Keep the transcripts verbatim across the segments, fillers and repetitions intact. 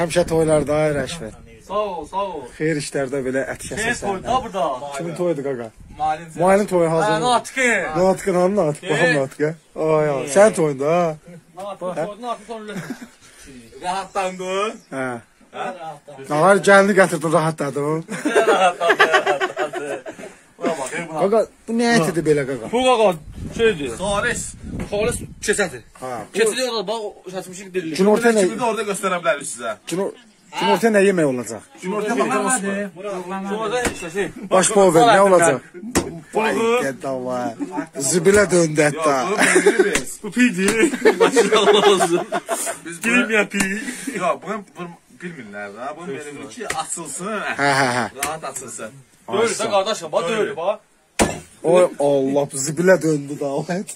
Həmişə toylarda ay Rəşvət. Sağ ol, sağ ol. Xeyir işlərdə belə ət Şey kəsəsən. toydu da burada. Kimin toyudur qaqa? Malin. Malin toyu Ha, hazır. Natiqi. Natiqin hanı Natiq? Baxım Natiqə. Ay ay. Sən toyunda ha? Natiq toydu, Natiq toydu. Rahatlandın. Hə. Ağar gəlini gətirdin rahatladın. Rahatladı, rahatladı. Buna bak, buna. Qaqa bu nə ətidir belə qaqa? Bu qaqa şeydir. Xalis. Xalis keçəti. Ha. Keçəti orada bax, şəsmişik dirilir. Günorta nə? Kimi də orada göstərə bilərik sizə. Günorta nə yemək olacaq? Günorta baxarsınız. Sonra şey. Baş pover nə olacaq? Vay Bulgur. qədava. Zibilə döndü hətta. Yox, bunu biliriz. Bu pidi. Maşallah olsun. Biz Kim bunu... yapıyor? Yox, bunu bilmirlər ha. Bunu veririk ki, açılsın. Hə hə hə. Rahat açılsın. Böyle de kardeşim, bak böyle bak. Oy Allah zibilə döndü da o et.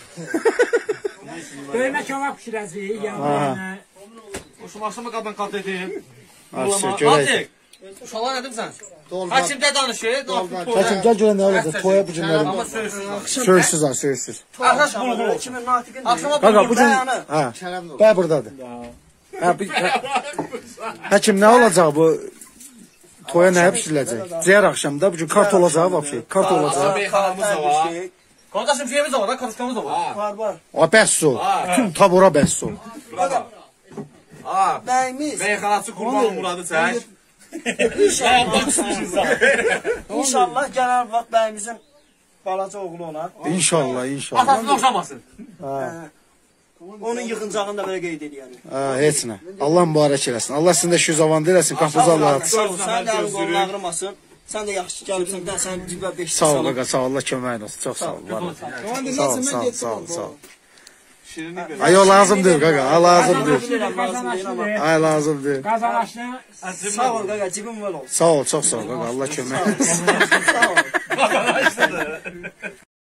Döyme kebap pişirəcəyik, yanlarına. Hoşum akşama kadın kat edeyim. Aşı görək. Uşaqlar nedim sen? Hakimdə danışır. Həkim gəl görək nə olacaq toya bu günləri. Ama söylüyorsun. Söysüz ha söysüz. Arkadaş bulgur olsun. Kimin natiqin Akşama Qaqa bu bulgur gün dayanı. hə. Bəy burdadır. Hə bir Həkim nə olacaq bu toya nə pişiriləcək? Cəyər axşamda bu gün kart olacaq vəbşi. Kart olacaq. Meyxanamız da var. Kardeşim şeyimiz de var, karışkamız da var. var var. O bəs ol. Bütün tabora bəs ol. Burada. Ha, Bəyimiz meyxanaçı Qurban Muradı çək. inşallah gələr vaxt bəyimizin balaca oğlu olar. İnşallah, inşallah. Atasını oxşamasın. Onun yığıncağını da belə qeyd edərik. Ha, heç nə. Allah mübarək eləsin. Allah sizin də şüz avan eləsin. Qapınızı Allah açsın. Sağ ol, sən də əlin qolun ağrımasın. Sən də yaxşı gəlibsən, sən sən cibə beş Sağ ol qaqa, sağ ol. Allah köməyin olsun. Çox sağ ol. Var ol. Sağ ol, sağ ol, sağ ol, sağ ol. Şirini ver. Ay o lazımdır qaqa, ha lazımdır. Qazanaşlı. Ay lazımdır. Qazanaşlı. Sağ ol qaqa, cibin var olsun. Sağ ol, çox sağ ol qaqa. Allah köməyin olsun. Sağ ol.